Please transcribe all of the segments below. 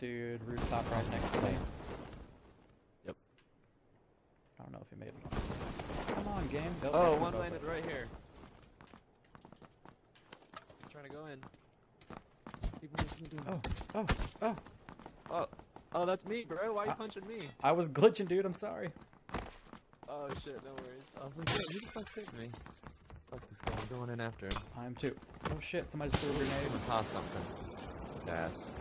dude rooftop right next to me. Yep. I don't know if he made it. Come on, game. Go Oh, one landed right here. He's trying to go in. Keep moving. Oh, that's me, bro. Why are you punching me? I was glitching, dude. I'm sorry. Oh shit, no worries. I was like, who the fuck saved me? Fuck this guy. I'm going in after him. I am too. Oh shit, somebody just threw a grenade. I'm gonna toss something. Yes.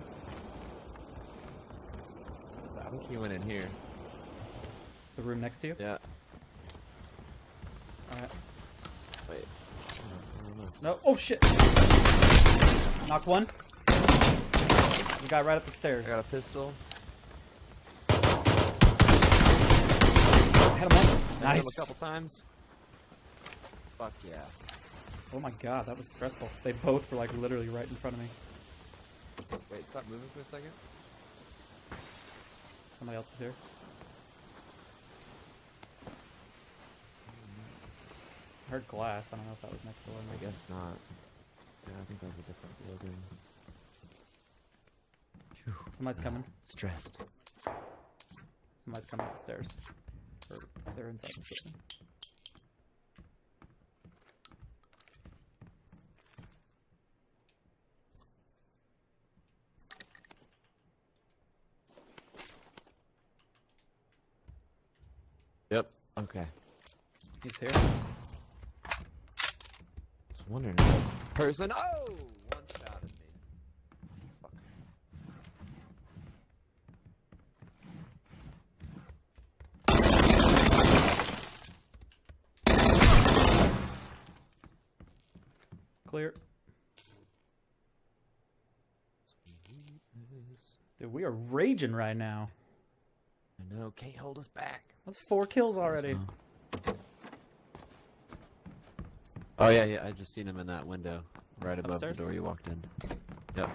I think he went in here. The room next to you? Yeah. Alright. Wait. No. Oh shit! Knock one. The guy right up the stairs. I got a pistol. Hit him once. Hit him Nice. a couple times. Fuck yeah. Oh my god, that was stressful. They both were like literally right in front of me. Wait, stop moving for a second. Somebody else is here. I heard glass. I don't know if that was next door. I guess not. Yeah, I think that was a different building. Phew. Somebody's coming. Stressed. Somebody's coming up the stairs. Or they're inside the building. Yep. Okay. He's here. I was wondering if that was a person. Oh! One shot at me. Fuck. Clear. Dude, we are raging right now. I know. Can't hold us back. That's 4 kills already. Oh yeah, yeah. I just seen him in that window, right above Upstairs? the door you walked in. Yep.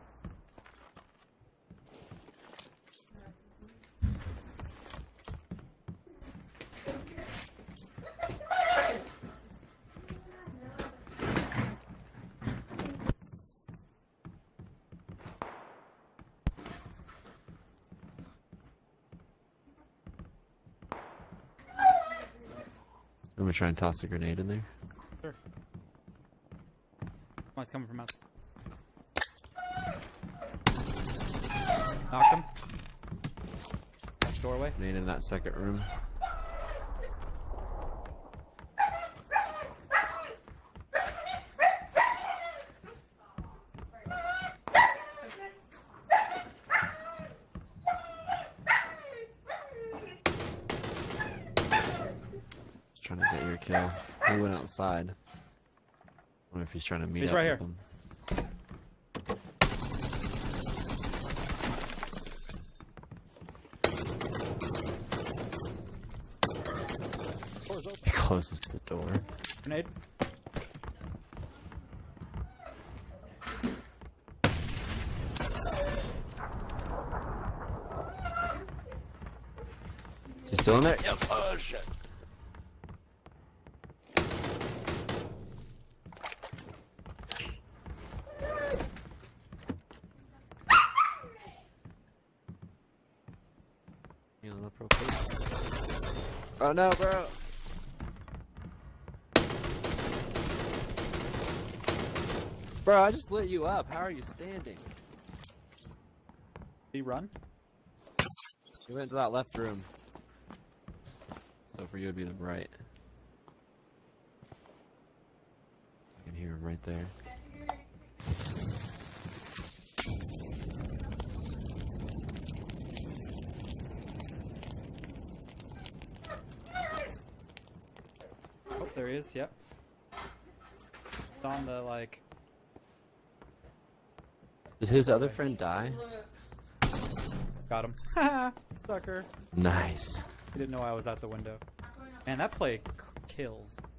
I'm gonna try and toss a grenade in there. Sure. Somebody's coming from outside. Knocked him. Watch doorway. Grenade in that second room. Trying to get your kill. He went outside. I wonder if he's trying to meet He's up right with here. them. He closes to the door. Grenade. Is he still in there? Yep. Oh shit. Healing up real quick. Oh no, bro. Bro, I just lit you up. How are you standing? Did he run? You went into that left room. So for you it'd be the right. I can hear him right there. Oh, there he is. Yep. On the like. Did his other friend die? Got him. Haha, sucker. Nice. He didn't know I was at the window. Man, that play kills.